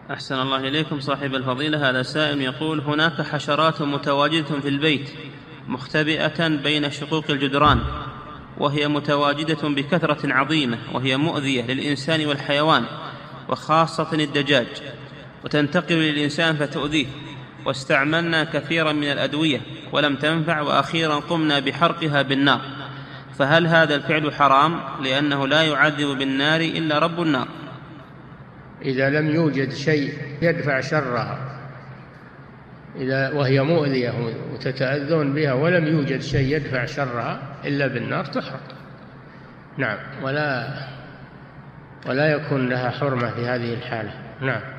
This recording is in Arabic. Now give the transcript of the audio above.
أحسن الله إليكم صاحب الفضيلة. هذا سائل يقول: هناك حشرات متواجدة في البيت مختبئة بين شقوق الجدران، وهي متواجدة بكثرة عظيمة، وهي مؤذية للإنسان والحيوان، وخاصة الدجاج، وتنتقل للإنسان فتؤذيه، واستعملنا كثيرا من الأدوية ولم تنفع، وأخيرا قمنا بحرقها بالنار، فهل هذا الفعل حرام لأنه لا يعذب بالنار إلا رب النار؟ إذا لم يوجد شيء يدفع شرها، وهي مؤذية وتتأذون بها، ولم يوجد شيء يدفع شرها إلا بالنار، تحرق. نعم، ولا يكون لها حرمة في هذه الحالة. نعم.